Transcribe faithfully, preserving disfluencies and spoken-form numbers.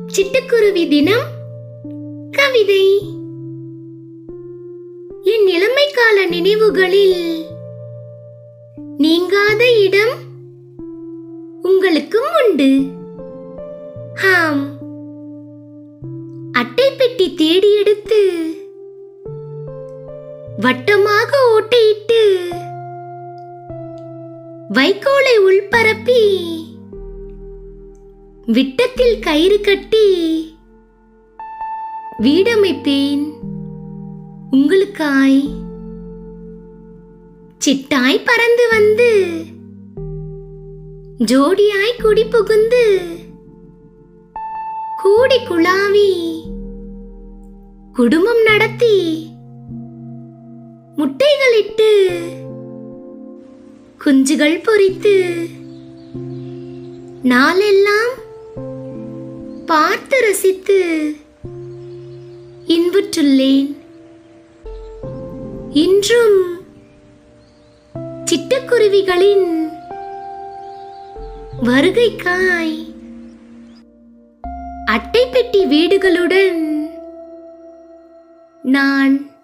சிட்டுக்குருவி தினம் கவிதை. என் இளமை கால நினைவுகளில் நீங்காத இடம் உங்களுக்கும் உண்டு. ஆம், அட்டை பெட்டி தேடி எடுத்து வட்டமாக ஓட்டையிட்டு வைக்கோலை உள்பரப்பி விட்டத்தில் கயிறு கட்டி வீடமைப்பேன் உங்களுக்காய். சிட்டாய் பறந்து வந்து ஜோடியாய் குடி புகுந்து கூடி குழாவி குடும்பம் நடத்தி முட்டைகளிட்டு குஞ்சுகள் பொரித்து நாளெல்லாம் பார்த்து ரசித்து இன்புற்றுள்ளேன். இன்றும் சிட்டுக்குருவிகளின் வருகைக்காய் அட்டை பெட்டி வீடுகளுடன் நான்